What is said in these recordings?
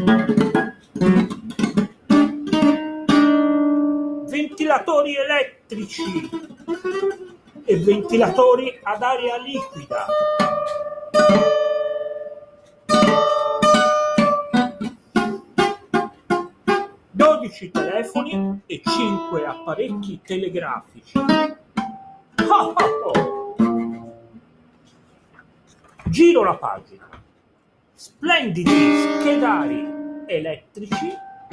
Ventilatori elettrici e ventilatori ad aria liquida. Telefoni e 5 apparecchi telegrafici. Oh, oh, oh. Giro la pagina. Splendidi schedari elettrici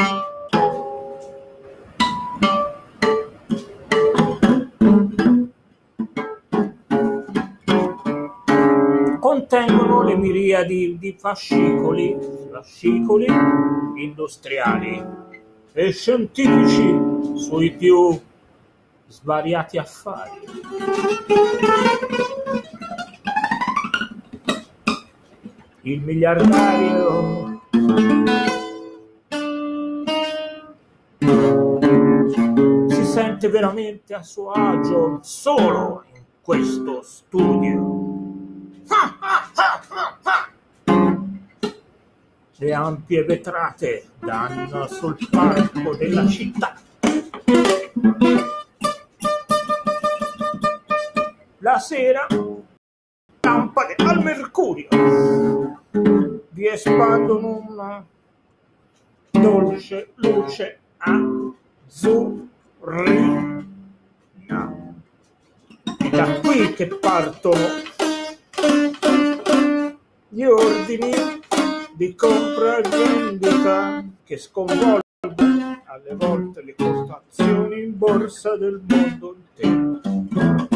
contengono le miriadi di fascicoli industriali e scientifici sui più svariati affari. Il miliardario si sente veramente a suo agio solo in questo studio. Le ampie vetrate danno sul parco della città. La sera, lampade al mercurio vi espandono una dolce luce azzurrina. È da qui che partono gli ordini di compra e vendita che sconvolgono alle volte le quotazioni in borsa del mondo intero.